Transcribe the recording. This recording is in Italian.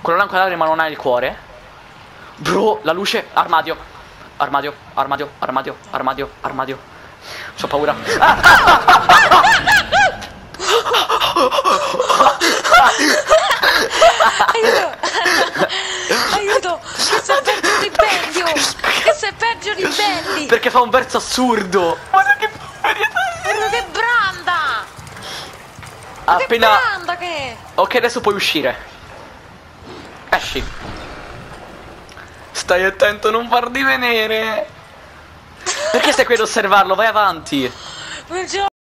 Quello là è un cadavere ma non ha il cuore. Bro, la luce. Armadio. Armadio, armadio, armadio, armadio, armadio. C'ho paura. Aiuto! Aiuto! Questo è peggio di Bendio! Questo è peggio di Bendy! Perché fa un verso assurdo. Guarda che Guarda che branda! appena. Che branda che è! Ok, adesso puoi uscire. Esci. Stai attento a non farti venire. Perché stai qui ad osservarlo? Vai avanti. Non ce